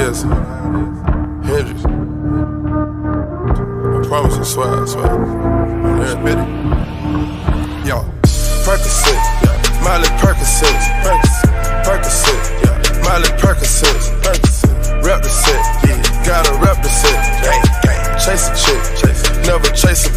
is. Hendrix. I promise you, swear. Everybody. Yo, Percocet, Miley Percocet, Percocet, Miley Percocet, rep the set, gotta rep the set. Chase a chick, never chase a